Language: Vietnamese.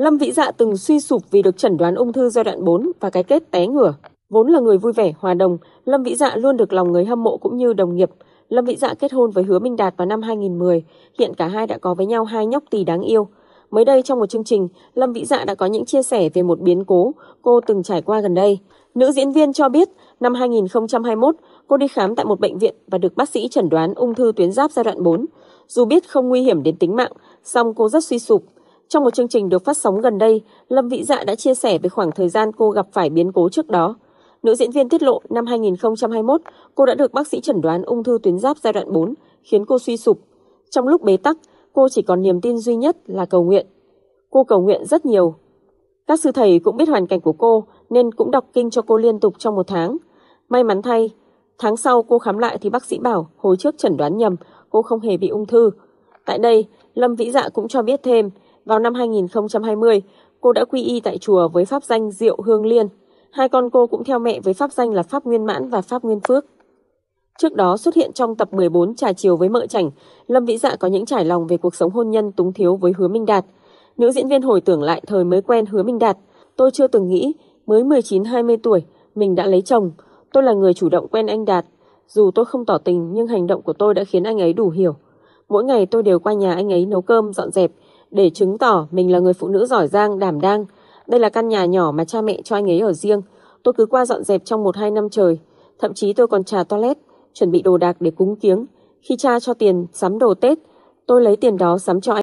Lâm Vĩ Dạ từng suy sụp vì được chẩn đoán ung thư giai đoạn 4 và cái kết té ngửa. Vốn là người vui vẻ, hòa đồng, Lâm Vĩ Dạ luôn được lòng người hâm mộ cũng như đồng nghiệp. Lâm Vĩ Dạ kết hôn với Hứa Minh Đạt vào năm 2010, hiện cả hai đã có với nhau 2 nhóc tỳ đáng yêu. Mới đây trong một chương trình, Lâm Vĩ Dạ đã có những chia sẻ về một biến cố cô từng trải qua gần đây. Nữ diễn viên cho biết, năm 2021, cô đi khám tại một bệnh viện và được bác sĩ chẩn đoán ung thư tuyến giáp giai đoạn 4. Dù biết không nguy hiểm đến tính mạng, song cô rất suy sụp. Trong một chương trình được phát sóng gần đây, Lâm Vĩ Dạ đã chia sẻ về khoảng thời gian cô gặp phải biến cố trước đó. Nữ diễn viên tiết lộ năm 2021, cô đã được bác sĩ chẩn đoán ung thư tuyến giáp giai đoạn 4, khiến cô suy sụp. Trong lúc bế tắc, cô chỉ còn niềm tin duy nhất là cầu nguyện. Cô cầu nguyện rất nhiều. Các sư thầy cũng biết hoàn cảnh của cô nên cũng đọc kinh cho cô liên tục trong 1 tháng. May mắn thay, tháng sau cô khám lại thì bác sĩ bảo hồi trước chẩn đoán nhầm, cô không hề bị ung thư. Tại đây, Lâm Vĩ Dạ cũng cho biết thêm, vào năm 2020, cô đã quy y tại chùa với pháp danh Diệu Hương Liên. 2 con cô cũng theo mẹ với pháp danh là Pháp Nguyên Mãn và Pháp Nguyên Phước. Trước đó xuất hiện trong tập 14 Trà chiều với mợ chảnh, Lâm Vĩ Dạ có những trải lòng về cuộc sống hôn nhân túng thiếu với Hứa Minh Đạt. Nữ diễn viên hồi tưởng lại thời mới quen Hứa Minh Đạt, tôi chưa từng nghĩ mới 19-20 tuổi mình đã lấy chồng. Tôi là người chủ động quen anh Đạt. Dù tôi không tỏ tình nhưng hành động của tôi đã khiến anh ấy đủ hiểu. Mỗi ngày tôi đều qua nhà anh ấy nấu cơm, dọn dẹp để chứng tỏ mình là người phụ nữ giỏi giang, đảm đang. Đây là căn nhà nhỏ mà cha mẹ cho anh ấy ở riêng. Tôi cứ qua dọn dẹp trong 1-2 năm trời. Thậm chí tôi còn trà toilet, chuẩn bị đồ đạc để cúng kiếng. Khi cha cho tiền sắm đồ Tết, tôi lấy tiền đó sắm cho anh.